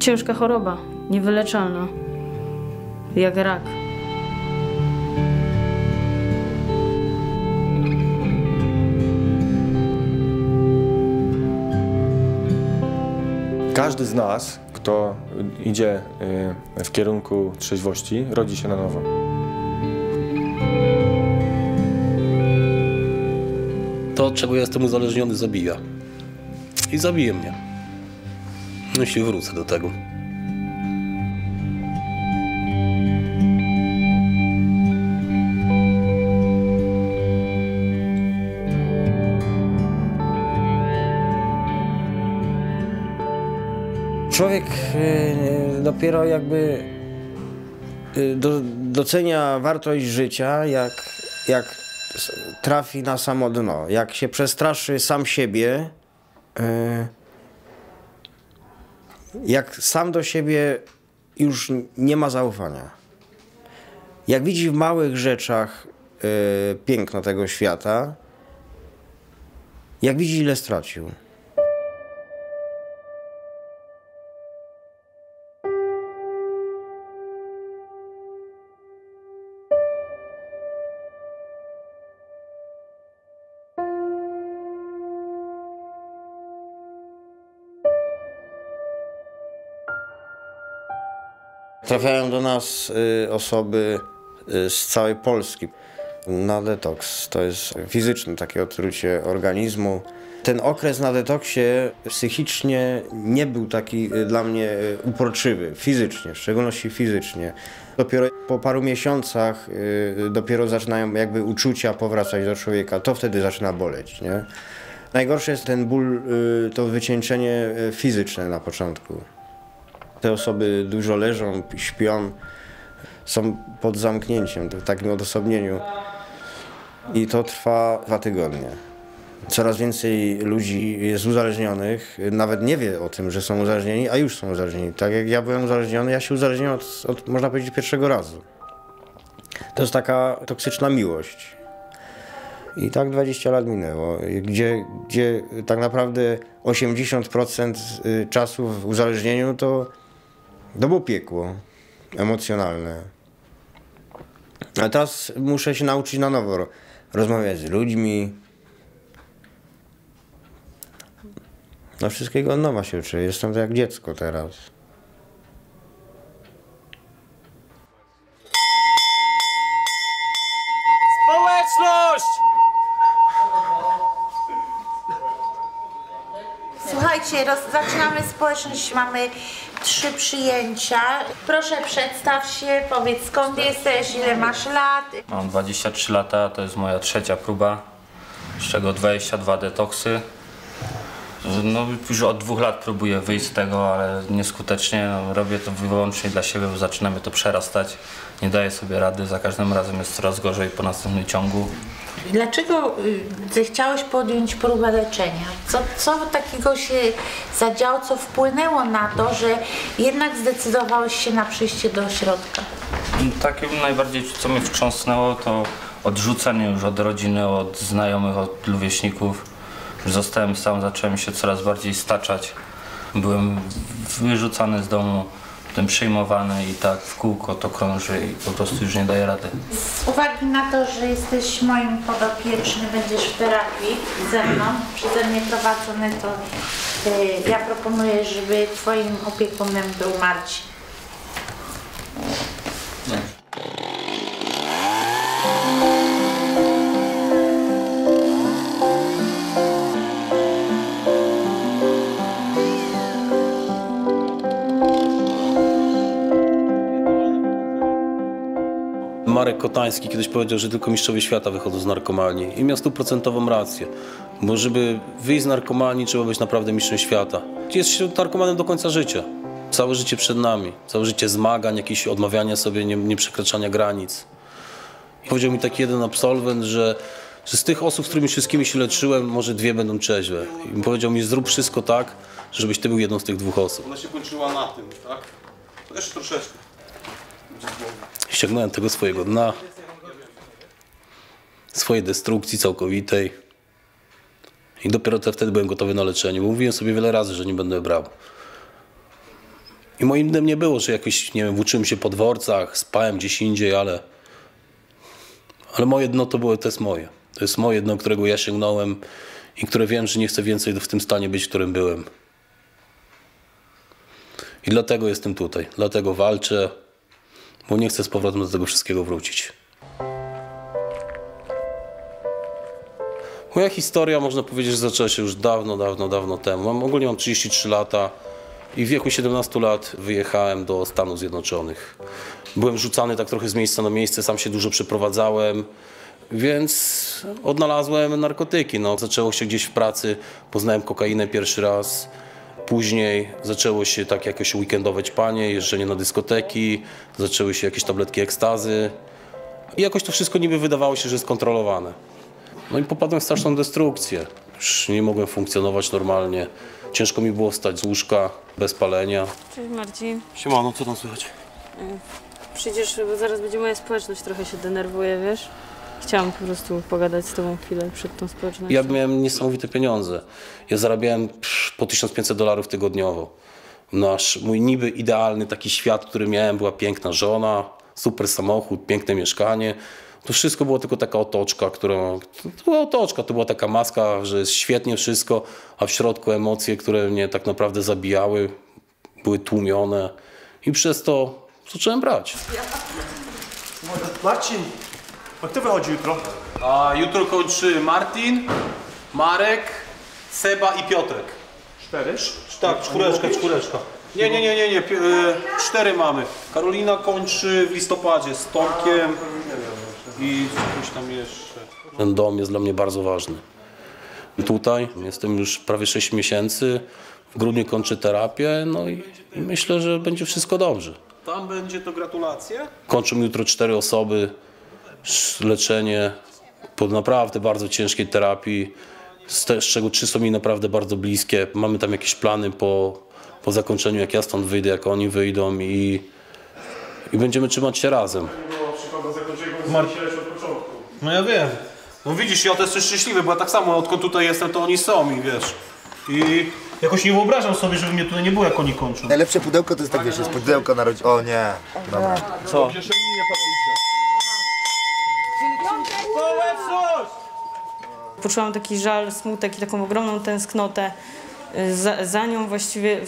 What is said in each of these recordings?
ciężka choroba, niewyleczalna, jak rak. Każdy z nas, kto idzie w kierunku trzeźwości, rodzi się na nowo. To, od czego ja jestem uzależniony, zabija. I zabije mnie. Jeśli wrócę do tego. Człowiek dopiero jakby docenia wartość życia, jak trafi na samo dno, jak się przestraszy sam siebie, jak sam do siebie już nie ma zaufania. Jak widzi w małych rzeczach piękno tego świata, jak widzi, ile stracił. Trafiają do nas osoby z całej Polski na detoks. To jest fizyczne takie odtrucie organizmu. Ten okres na detoksie psychicznie nie był taki dla mnie uporczywy, fizycznie, w szczególności fizycznie. Dopiero po paru miesiącach dopiero zaczynają jakby uczucia powracać do człowieka. To wtedy zaczyna boleć, nie? Najgorsze jest ten ból, to wycieńczenie fizyczne na początku. Te osoby dużo leżą, śpią, są pod zamknięciem, w takim odosobnieniu i to trwa 2 tygodnie. Coraz więcej ludzi jest uzależnionych, nawet nie wie o tym, że są uzależnieni, a już są uzależnieni. Tak jak ja byłem uzależniony, ja się uzależniłem od można powiedzieć, pierwszego razu. To jest taka toksyczna miłość. I tak 20 lat minęło, gdzie tak naprawdę 80% czasu w uzależnieniu to było piekło emocjonalne. A teraz muszę się nauczyć na nowo rozmawiać z ludźmi. No wszystkiego od nowa się uczę. Jestem tak jak dziecko teraz. Społeczność! Słuchajcie, zaczynamy społeczność, mamy 3 przyjęcia. Proszę, przedstaw się, powiedz skąd jesteś, ile masz lat. Mam 23 lata, to jest moja 3. próba, z czego 22 detoksy. No, już od 2 lat próbuję wyjść z tego, ale nieskutecznie. No, robię to wyłącznie dla siebie, bo zaczynamy to przerastać. Nie daję sobie rady, za każdym razem jest coraz gorzej po następnym ciągu. Dlaczego zechciałeś podjąć próbę leczenia? Co takiego się zadziało, co wpłynęło na to, że jednak zdecydowałeś się na przyjście do ośrodka? Takim najbardziej, co mnie wstrząsnęło, to odrzucenie już od rodziny, od znajomych, od rówieśników. Zostałem sam, zacząłem się coraz bardziej staczać. Byłem wyrzucany z domu, potem przyjmowany i tak w kółko to krąży i po prostu już nie daje rady. Z uwagi na to, że jesteś moim podopiecznym, będziesz w terapii ze mną, przeze mnie prowadzony, to ja proponuję, żeby twoim opiekunem był Marcin. Marek Kotański kiedyś powiedział, że tylko mistrzowie świata wychodzą z narkomanii i miał 100% rację, bo żeby wyjść z narkomanii, trzeba być naprawdę mistrzem świata. Jest się narkomanem do końca życia. Całe życie przed nami, całe życie zmagań, jakieś odmawiania sobie, nieprzekraczania granic. Powiedział mi taki jeden absolwent, że z tych osób, z którymi wszystkimi się leczyłem, może 2 będą trzeźwe. I powiedział mi, zrób wszystko tak, żebyś ty był jedną z tych 2 osób. Ona się kończyła na tym, tak? To jeszcze troszeczkę. Ściągnąłem tego swojego dna, swojej destrukcji całkowitej i dopiero wtedy byłem gotowy na leczenie. Mówiłem sobie wiele razy, że nie będę brał. I moim dnem nie było, że jakoś, nie wiem, włóczyłem się po dworcach, spałem gdzieś indziej, ale moje dno to jest moje. To jest moje dno, którego ja sięgnąłem i które wiem, że nie chcę więcej w tym stanie być, w którym byłem. I dlatego jestem tutaj, dlatego walczę, bo nie chcę z powrotem do tego wszystkiego wrócić. Moja historia, można powiedzieć, że zaczęła się już dawno temu. Ogólnie mam 33 lata i w wieku 17 lat wyjechałem do Stanów Zjednoczonych. Byłem rzucany tak trochę z miejsca na miejsce, sam się dużo przeprowadzałem, więc odnalazłem narkotyki. No, zaczęło się gdzieś w pracy, poznałem kokainę pierwszy raz. Później zaczęło się tak jakoś weekendowe ćpanie, jeżdżenie na dyskoteki, zaczęły się jakieś tabletki ekstazy i jakoś to wszystko niby wydawało się, że jest kontrolowane. No i popadłem w straszną destrukcję. Już nie mogłem funkcjonować normalnie. Ciężko mi było wstać z łóżka, bez palenia. Cześć Marcin. Siemano, co tam słychać? Przyjdziesz, bo zaraz będzie moja społeczność, trochę się denerwuje, wiesz? Chciałam po prostu pogadać z tobą chwilę przed tą społecznością. Ja miałem niesamowite pieniądze. Ja zarabiałem po $1500 tygodniowo. Mój niby idealny taki świat, który miałem, była piękna żona, super samochód, piękne mieszkanie. To wszystko było tylko taka otoczka, to była taka maska, że jest świetnie wszystko, a w środku emocje, które mnie tak naprawdę zabijały, były tłumione i przez to zacząłem brać. Marcin, a kto wychodzi jutro? A jutro kończy Martin, Marek, Seba i Piotrek. 4? Tak, czwóreczka. Nie. 4 mamy. Karolina kończy w listopadzie z Tomkiem i coś tam jeszcze. Ten dom jest dla mnie bardzo ważny. Tutaj jestem już prawie 6 miesięcy, w grudniu kończę terapię, no i myślę, że będzie wszystko dobrze. Tam będzie to gratulacje. Kończą jutro 4 osoby, leczenie po naprawdę bardzo ciężkiej terapii, z czego 3 są mi naprawdę bardzo bliskie. Mamy tam jakieś plany po zakończeniu, jak ja stąd wyjdę, jak oni wyjdą i będziemy trzymać się razem. No ja wiem. No widzisz, ja też jestem szczęśliwy, bo ja tak samo, odkąd tutaj jestem, to oni są i wiesz. I jakoś nie wyobrażam sobie, żeby mnie tutaj nie było, jak oni kończą. Najlepsze pudełko to jest tak, wiesz, jest pudełko na rodzinie. O nie, dobra. Co? Poczułam taki żal, smutek i taką ogromną tęsknotę za nią właściwie.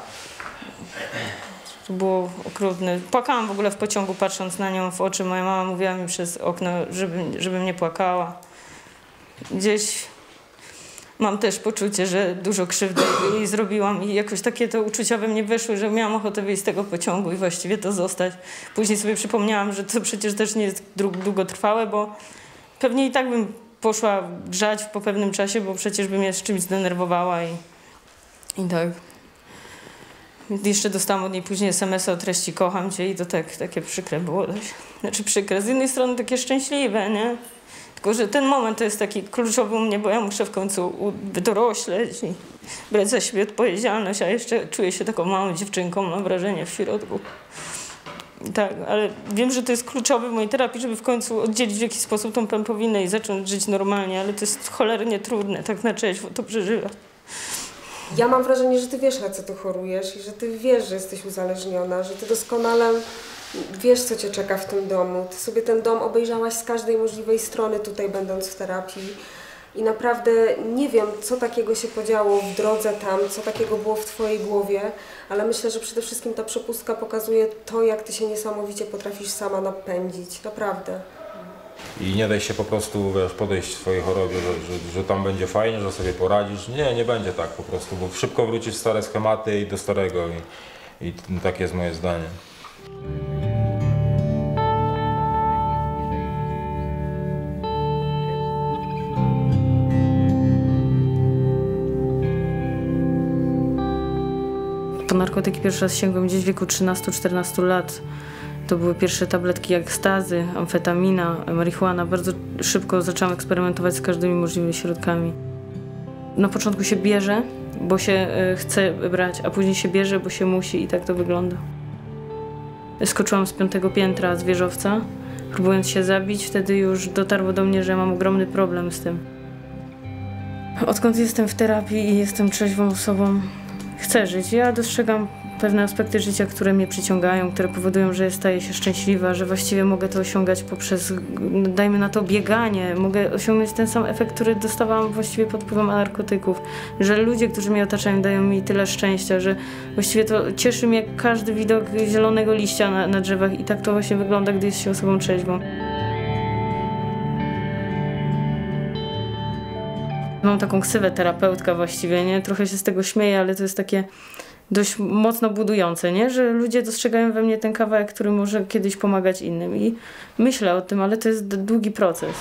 To było okrutne. Płakałam w ogóle w pociągu, patrząc na nią w oczy. Moja mama mówiła mi przez okno, żebym nie płakała. Gdzieś mam też poczucie, że dużo krzywdy jej zrobiłam i jakoś takie to uczucia we mnie weszły, że miałam ochotę wyjść z tego pociągu i właściwie to zostać. Później sobie przypomniałam, że to przecież też nie jest długotrwałe, bo pewnie i tak bym poszła grzać po pewnym czasie, bo przecież by mnie z czymś zdenerwowała i tak. Jeszcze dostałam od niej później SMS-a o treści "kocham cię" i to takie przykre było dość. Znaczy przykre, z jednej strony takie szczęśliwe, nie? Tylko że ten moment to jest taki kluczowy u mnie, bo ja muszę w końcu dorośleć i brać za siebie odpowiedzialność, a jeszcze czuję się taką małą dziewczynką, mam wrażenie, w środku. Tak, ale wiem, że to jest kluczowe w mojej terapii, żeby w końcu oddzielić w jakiś sposób tą pępowinę i zacząć żyć normalnie, ale to jest cholernie trudne, tak na trzeźwo to przeżywać. Ja mam wrażenie, że ty wiesz, na co ty chorujesz i że ty wiesz, że jesteś uzależniona, że ty doskonale wiesz, co cię czeka w tym domu. Ty sobie ten dom obejrzałaś z każdej możliwej strony tutaj, będąc w terapii. I naprawdę nie wiem, co takiego się podziało w drodze tam, co takiego było w twojej głowie, ale myślę, że przede wszystkim ta przepustka pokazuje to, jak ty się niesamowicie potrafisz sama napędzić. Naprawdę. I nie daj się po prostu, wiesz, podejść w swojej chorobie, że tam będzie fajnie, że sobie poradzisz. Nie będzie tak po prostu, bo szybko wrócisz w stare schematy i do starego i takie jest moje zdanie. Po narkotyki pierwszy raz sięgłem gdzieś w wieku 13-14 lat. To były pierwsze tabletki ekstazy, amfetamina, marihuana. Bardzo szybko zaczęłam eksperymentować z każdymi możliwymi środkami. Na początku się bierze, bo się chce brać, a później się bierze, bo się musi i tak to wygląda. Skoczyłam z 5. piętra z wieżowca, próbując się zabić. Wtedy już dotarło do mnie, że mam ogromny problem z tym. Odkąd jestem w terapii i jestem trzeźwą osobą, chcę żyć. Ja dostrzegam pewne aspekty życia, które mnie przyciągają, które powodują, że staję się szczęśliwa, że właściwie mogę to osiągać poprzez, dajmy na to, bieganie. Mogę osiągnąć ten sam efekt, który dostawałam właściwie pod wpływem narkotyków. Że ludzie, którzy mnie otaczają, dają mi tyle szczęścia, że właściwie to cieszy mnie każdy widok zielonego liścia na drzewach i tak to właśnie wygląda, gdy jest się osobą trzeźwą. Mam taką ksywę terapeutka właściwie, nie? Trochę się z tego śmieję, ale to jest takie dość mocno budujące, nie? Że ludzie dostrzegają we mnie ten kawałek, który może kiedyś pomagać innym i myślę o tym, ale to jest długi proces.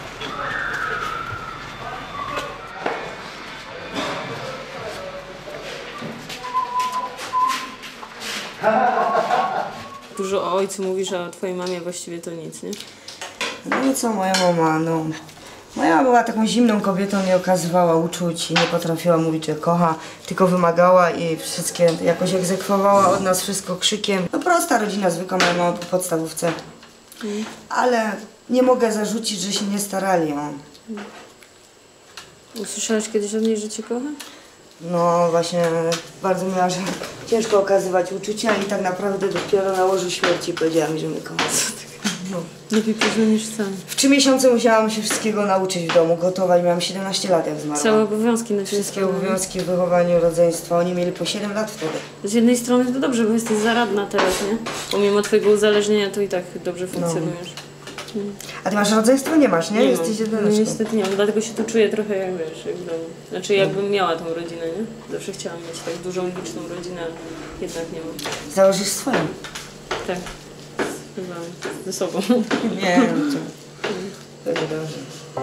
Dużo o ojcu mówisz, a o twojej mamie właściwie to nic, nie? No i co moja mama, no. Moja mama była taką zimną kobietą, nie okazywała uczuć i nie potrafiła mówić, że kocha, tylko wymagała i wszystkie jakoś egzekwowała od nas wszystko krzykiem. No prosta rodzina, zwykła moja mama po podstawówce. Ale nie mogę zarzucić, że się nie starali. No. Usłyszałeś kiedyś od niej, że cię kocha? No właśnie, bardzo miała, że ciężko okazywać uczucia i tak naprawdę dopiero na łożu śmierci powiedziała mi, że mnie kocha. No. Lepiej późno niż wcale. W 3 miesiące musiałam się wszystkiego nauczyć w domu, gotować. Miałam 17 lat jak zmarłam. Całe obowiązki na wszystkie obowiązki w wychowaniu, rodzeństwa. Oni mieli po 7 lat wtedy. Z jednej strony to dobrze, bo jesteś zaradna teraz, nie? Pomimo twojego uzależnienia to i tak dobrze funkcjonujesz. No. A ty masz rodzeństwo? Nie masz, nie? Nie Jesteś mam. jedyneczką. Niestety nie mam, dlatego się tu czuję trochę jak wiesz, jak w domu. Znaczy jakbym miała tą rodzinę, nie? Zawsze chciałam mieć tak dużą, liczną rodzinę, a jednak nie mam. Założysz swoją? Tak. Chyba ze sobą. Nie, no to będzie dobrze.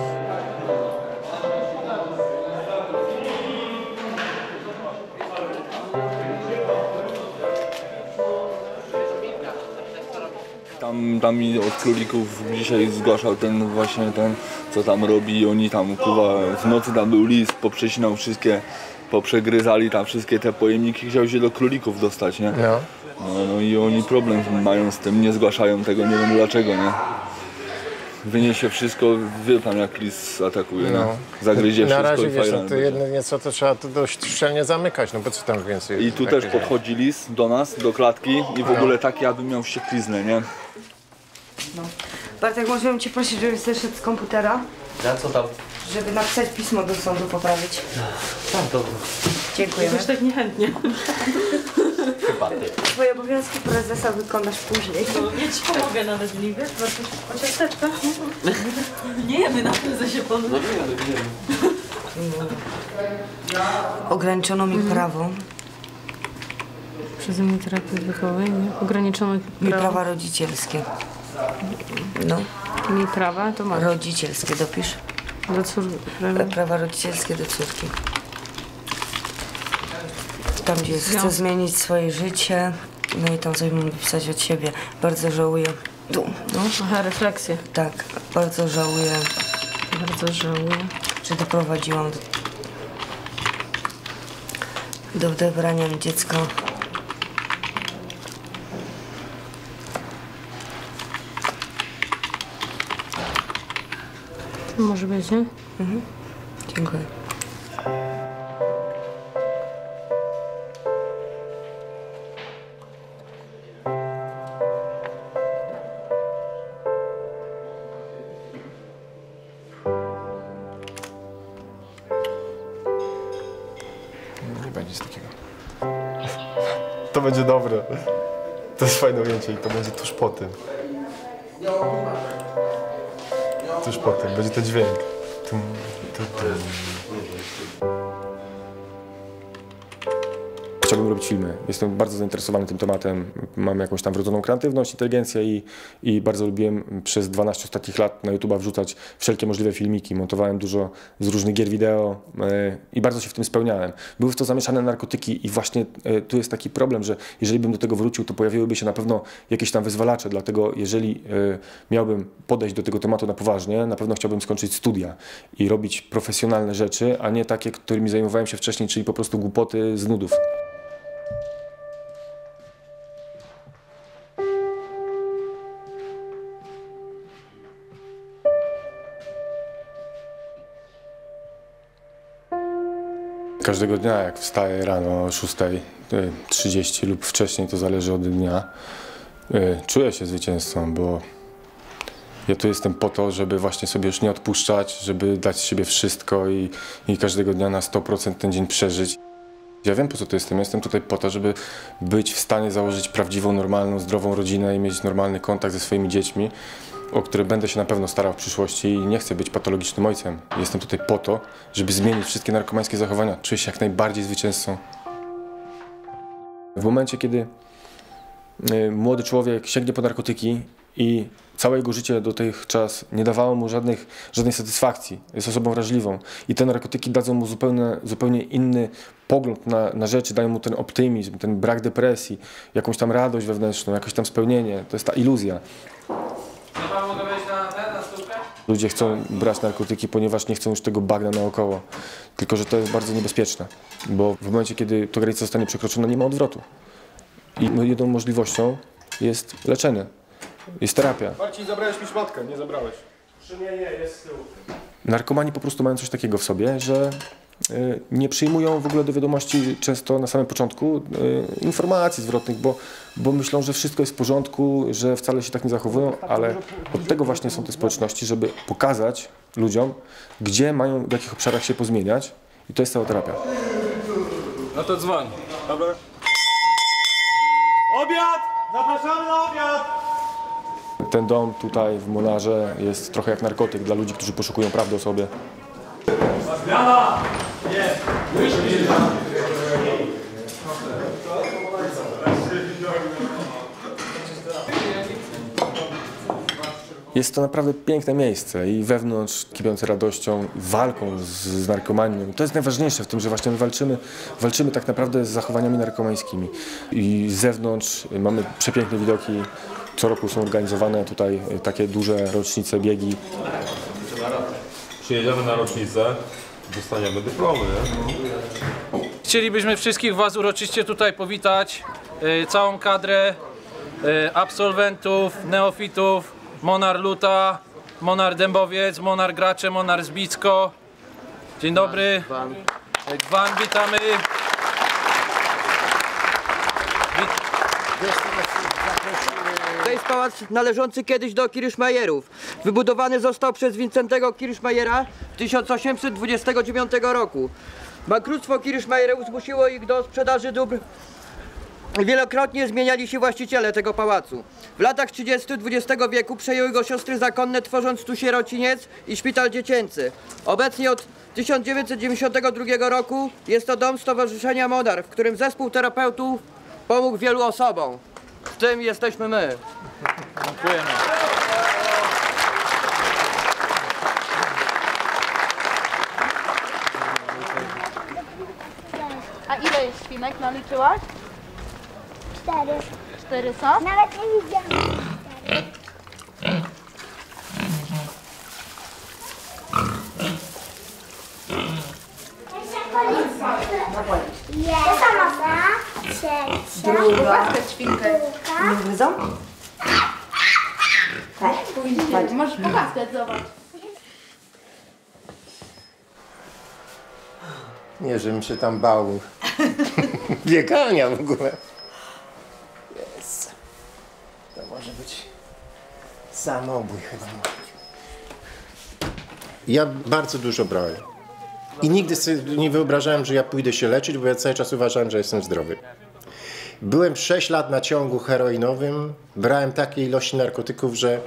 Tam mi od królików dzisiaj zgłaszał ten właśnie ten, co tam robi. Oni tam kuwa, w nocy tam był lis, poprzecinał wszystkie, poprzegryzali tam wszystkie te pojemniki, chciał się do królików dostać, nie? No. No i oni problem mają z tym, nie zgłaszają tego, nie wiem dlaczego, nie? Wyniesie wszystko, wie pan jak lis atakuje, no. Zagryzie na wszystko razie, i wiesz, fajran. to jedynie co, to trzeba to dość szczelnie zamykać, no bo co tam więcej. I tu też podchodzi lis do nas, do klatki i w ogóle tak jakby miał wściekliznę, nie? No. Bartek, możemy cię prosić, żebyś zeszedł z komputera? Ja co tam? Żeby napisać pismo do sądu, poprawić. Tak, dobra. Dziękujemy. Jakoś tak niechętnie. Chyba ty. Twoje obowiązki prezesa wykonasz później. No, ja ci pomogę nawet w nim, wiesz? Po ciasteczka. Nie jemy na prezesie panu. No wiemy. Ograniczono mi prawo. Przeze mnie terapii odwykowej, nie? Ograniczono Mi prawa rodzicielskie. No. Mi prawa? To masz. Rodzicielskie, dopisz. Do córki. Prawa rodzicielskie do córki. Tam, gdzie chcę zmienić swoje życie, no i tam coś mam napisać od siebie. Bardzo żałuję. Tu, no. Aha, refleksję. Tak, bardzo żałuję. Bardzo żałuję. Że doprowadziłam do odebrania mi dziecka. Może być, nie? Mhm. Dziękuję. Nie będzie z takiego. To będzie dobre. To jest fajne ujęcie i to będzie tuż po tym. Tuż po tym. Będzie ten dźwięk. Tum, tum, tum. Chciałbym robić filmy. Jestem bardzo zainteresowany tym tematem. Mam jakąś tam wrodzoną kreatywność, inteligencję i bardzo lubiłem przez 12 ostatnich lat na YouTube'a wrzucać wszelkie możliwe filmiki. Montowałem dużo z różnych gier wideo i bardzo się w tym spełniałem. Były w to zamieszane narkotyki i właśnie tu jest taki problem, że jeżeli bym do tego wrócił, to pojawiłyby się na pewno jakieś tam wyzwalacze, dlatego jeżeli miałbym podejść do tego tematu na poważnie, na pewno chciałbym skończyć studia i robić profesjonalne rzeczy, a nie takie, którymi zajmowałem się wcześniej, czyli po prostu głupoty z nudów. Każdego dnia, jak wstaję rano o 6:30 lub wcześniej, to zależy od dnia, czuję się zwycięzcą, bo ja tu jestem po to, żeby właśnie sobie już nie odpuszczać, żeby dać z siebie wszystko i każdego dnia na 100% ten dzień przeżyć. Ja wiem, po co tu jestem. Jestem tutaj po to, żeby być w stanie założyć prawdziwą, normalną, zdrową rodzinę i mieć normalny kontakt ze swoimi dziećmi, o które będę się na pewno starał w przyszłości i nie chcę być patologicznym ojcem. Jestem tutaj po to, żeby zmienić wszystkie narkomańskie zachowania. Czuję się jak najbardziej zwycięzcą. W momencie, kiedy młody człowiek sięgnie po narkotyki i całe jego życie dotychczas nie dawało mu żadnej satysfakcji, jest osobą wrażliwą i te narkotyki dadzą mu zupełnie inny pogląd na rzeczy, dają mu ten optymizm, ten brak depresji, jakąś tam radość wewnętrzną, jakieś tam spełnienie. To jest ta iluzja. Ludzie chcą brać narkotyki, ponieważ nie chcą już tego bagna naokoło. Tylko że to jest bardzo niebezpieczne, bo w momencie, kiedy ta granica zostanie przekroczona, nie ma odwrotu. I jedyną możliwością jest leczenie, jest terapia. Marcin, zabrałeś mi szmatkę, nie zabrałeś. Nie, jest z tyłu. Narkomani po prostu mają coś takiego w sobie, że nie przyjmują w ogóle do wiadomości często na samym początku informacji zwrotnych, bo myślą, że wszystko jest w porządku, że wcale się tak nie zachowują, ale od tego właśnie są te społeczności, żeby pokazać ludziom, gdzie mają, w jakich obszarach się pozmieniać i to jest cała terapia. No to dzwoń. Dobra. Obiad! Zapraszamy na obiad! Ten dom tutaj w Monarze jest trochę jak narkotyk dla ludzi, którzy poszukują prawdy o sobie. Zmiana! Nie! Jest to naprawdę piękne miejsce i wewnątrz kipiące radością, walką z narkomanią. To jest najważniejsze w tym, że właśnie my walczymy tak naprawdę z zachowaniami narkomańskimi. I z zewnątrz mamy przepiękne widoki. Co roku są organizowane tutaj takie duże rocznice, biegi. Przyjedziemy na rocznicę, dostaniemy dyplomy, nie? Chcielibyśmy wszystkich Was uroczyście tutaj powitać, całą kadrę absolwentów, neofitów, Monar Luta, Monar Dębowiec, Monar Gracze, Monar Zbicko. Dzień dobry. Gwan, witamy. To jest pałac należący kiedyś do Kirchmayerów. Wybudowany został przez Wincentego Kirchmayera w 1829 roku. Bankructwo Kirchmayerów zmusiło ich do sprzedaży dóbr. Wielokrotnie zmieniali się właściciele tego pałacu. W latach 30. XX wieku przejęły go siostry zakonne, tworząc tu sierociniec i szpital dziecięcy. Obecnie od 1992 roku jest to dom Stowarzyszenia Monar, w którym zespół terapeutów pomógł wielu osobom. W tym jesteśmy my. Dziękujemy. A ile jest świnek, naliczyłaś? 4. 4 są? Nawet nie widziałam. To sama trzecia. Druga. Świnkę. Nie gryzą? Tak. Możesz pokazać, zobacz. Nie, żebym się tam bał biegania w ogóle. Jest. To może być samobój chyba. Ja bardzo dużo brałem. I nigdy sobie nie wyobrażałem, że ja pójdę się leczyć, bo ja cały czas uważałem, że jestem zdrowy. Byłem 6 lat na ciągu heroinowym, brałem takie ilości narkotyków, że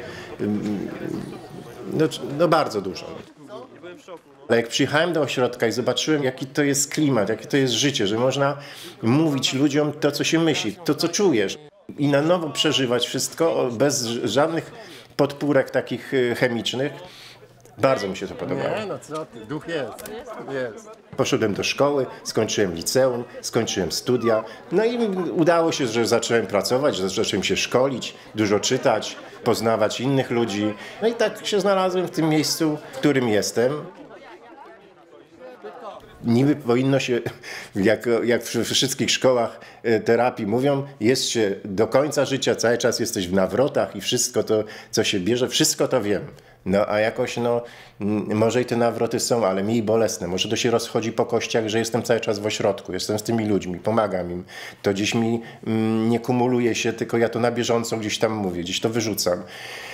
no bardzo dużo. Ale jak przyjechałem do ośrodka i zobaczyłem, jaki to jest klimat, jakie to jest życie, że można mówić ludziom to, co się myśli, to, co czujesz i na nowo przeżywać wszystko bez żadnych podpórek takich chemicznych. Bardzo mi się to podobało. Nie, no co ty, duch jest. Poszedłem do szkoły, skończyłem liceum, skończyłem studia. No i udało się, że zacząłem pracować, że zacząłem się szkolić, dużo czytać, poznawać innych ludzi. No i tak się znalazłem w tym miejscu, w którym jestem. niby powinno się, jak w wszystkich szkołach terapii mówią, jest się do końca życia, cały czas jesteś w nawrotach i wszystko to, co się bierze, wszystko to wiem. No a jakoś, no, może i te nawroty są, ale mniej bolesne. Może to się rozchodzi po kościach, że jestem cały czas w ośrodku, jestem z tymi ludźmi, pomagam im. To gdzieś mi nie kumuluje się, tylko ja to na bieżąco gdzieś tam mówię, gdzieś to wyrzucam.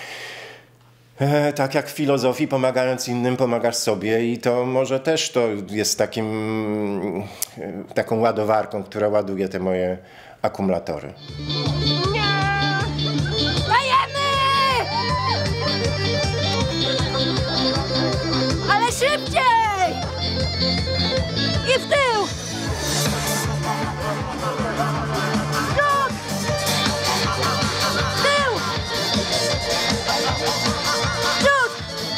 Tak jak w filozofii, pomagając innym, pomagasz sobie i to może też to jest taką ładowarką, która ładuje te moje akumulatory. Dajemy! Ale szybciej! I w tył! Przód! W tył! Przód!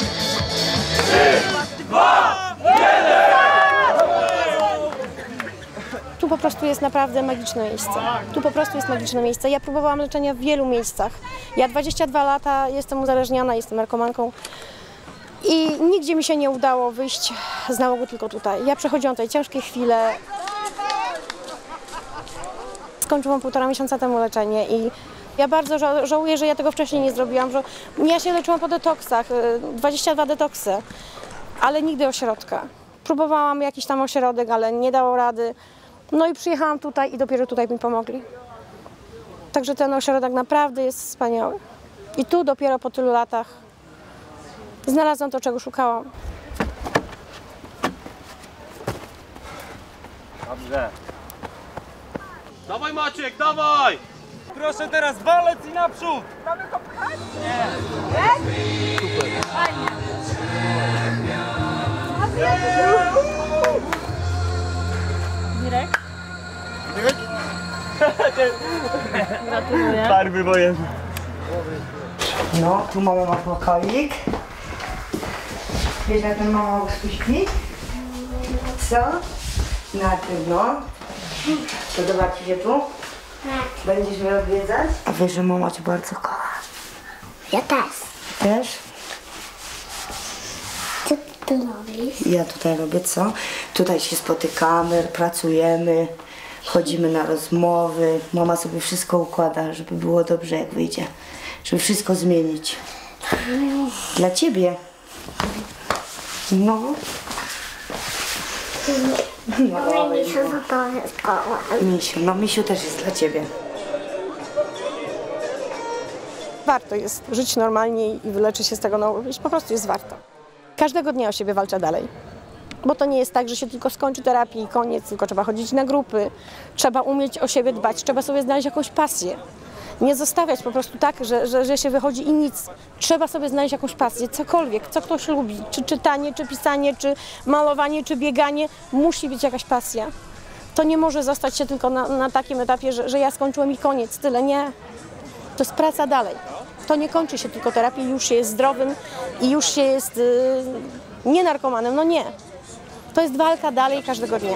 3, 2, 1! Tu po prostu jest naprawdę magiczne miejsce. Tu po prostu jest magiczne miejsce. Ja próbowałam leczenia w wielu miejscach. Ja 22 lata jestem uzależniona, jestem narkomanką i nigdzie mi się nie udało wyjść z nałogu, tylko tutaj. Ja przechodziłam tutaj ciężkie chwile. Skończyłam 1,5 miesiąca temu leczenie i ja bardzo żałuję, że ja tego wcześniej nie zrobiłam. Że ja się leczyłam po detoksach, 22 detoksy, ale nigdy ośrodka. Próbowałam jakiś tam ośrodek, ale nie dało rady. No i przyjechałam tutaj i dopiero tutaj mi pomogli. Także ten ośrodek naprawdę jest wspaniały. I tu dopiero po tylu latach znalazłam to, czego szukałam. Dobrze. Dawaj Maciek, dawaj! Proszę teraz walec i naprzód! Mamy go pchać? Nie. Nie? Super. Fajnie. Mirek? Gratuluję. Barwy wojenne. No, tu mama ma pokoik. Wiesz, jak ten mama śpi? Co? Najpierw, no. Podoba ci się tu? Będziesz mnie odwiedzać? A wiesz, że mama cię bardzo kocha. Ja też. Też? Co ty robisz? Ja tutaj robię co? Tutaj się spotykamy, pracujemy, chodzimy na rozmowy. Mama sobie wszystko układa, żeby było dobrze, jak wyjdzie. Żeby wszystko zmienić. Dla ciebie. No. No, Misiu, za to jest koła. Misiu, no Misiu też jest dla ciebie. Warto jest żyć normalnie i wyleczyć się z tego, no po prostu jest warto. Każdego dnia o siebie walczę dalej. Bo to nie jest tak, że się tylko skończy terapię i koniec, tylko trzeba chodzić na grupy, trzeba umieć o siebie dbać, trzeba sobie znaleźć jakąś pasję. Nie zostawiać po prostu tak, że się wychodzi i nic. Trzeba sobie znaleźć jakąś pasję, cokolwiek, co ktoś lubi. Czy czytanie, czy pisanie, czy malowanie, czy bieganie. Musi być jakaś pasja. To nie może zostać się tylko na takim etapie, że ja skończyłem i koniec, tyle. Nie. To jest praca dalej. To nie kończy się tylko terapią, już się jest zdrowym i już się jest nie narkomanem. No nie. To jest walka dalej każdego dnia.